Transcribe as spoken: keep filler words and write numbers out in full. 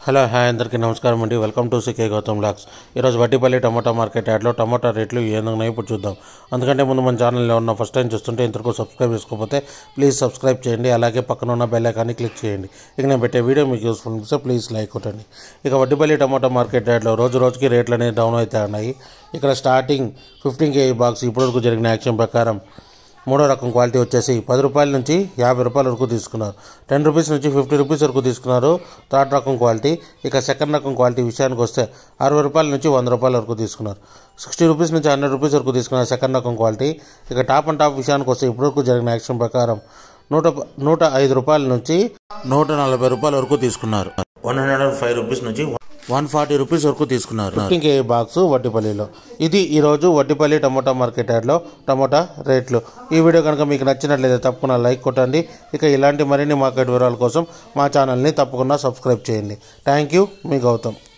Hello hi అందరికీ నమస్కారం అండి. Welcome to CK Gautam blogs. ఈరోజు వడ్డీపల్లి టమాటా మార్కెట్ యార్డ్లో టమాటా రేట్లు ఏందున్నాయో ఇప్పుడు చూద్దాం. అందుకంటే ముందు మన ఛానల్లో ఉన్న ఫస్ట్ టైం చూస్తుంటే ఇంతవరకు సబ్స్క్రైబ్ చేసుకోకపోతే ప్లీజ్ సబ్స్క్రైబ్ చేయండి. అలాగే పక్కన ఉన్న బెల్ ఐకాన్ని క్లిక్ చేయండి. ఇక నేను పెట్టే వీడియో మీకు యూస్ఫుల్ అనిపిస్తే ప్లీజ్ లైక్ కొట్టండి. ఇక వడ్డీపల్లి టమాటా మార్కెట్ యార్డ్లో రోజు రోజుకి రేట్లు అనేది డౌన్ అయితే ఉన్నాయి. ఇక్కడ స్టార్టింగ్ ఫిఫ్టీన్ కేజీ బాక్స్ ఇప్పటివరకు జరిగిన యాక్షన్ ప్రకారం మూడో రకం క్వాలిటీ వచ్చేసి పది రూపాయల నుంచి యాభై రూపాయల వరకు తీసుకున్నారు. టెన్ రూపీస్ నుంచి ఫిఫ్టీ రూపీస్ వరకు తీసుకున్నారు థర్డ్ రకం క్వాలిటీ. ఇక సెకండ్ రకం క్వాలిటీ విషయానికి వస్తే అరవై రూపాయల నుంచి వంద రూపాయల వరకు తీసుకున్నారు. సిక్స్టీ రూపీస్ నుంచి హండ్రెడ్ రూపీస్ వరకు తీసుకున్నారు సెకండ్ రకం క్వాలిటీ. ఇక టాప్ అండ్ టాప్ విషయానికి వస్తే ఇప్పటివరకు జరిగిన యాక్షన్ ప్రకారం నూట నూట ఐదు రూపాయల నుంచి నూట నలభై రూపాయల వరకు తీసుకున్నారు. One hundred and five rupees నుంచి వన్ ఫార్టీ రూపీస్ వరకు తీసుకున్నారు ఫిఫ్టీన్ కేజీ బాక్స్ వడ్డీపల్లిలో. ఇది ఈరోజు వడ్డీపల్లి టమాటా మార్కెట్ యార్డ్లో టమాటా రేట్లు. ఈ వీడియో కనుక మీకు నచ్చినట్లయితే తప్పకుండా లైక్ కొట్టండి. ఇక ఇలాంటి మరిన్ని మార్కెట్ వివరాల కోసం మా ఛానల్ని తప్పకుండా సబ్స్క్రైబ్ చేయండి. థ్యాంక్ యూ, మీ గౌతమ్.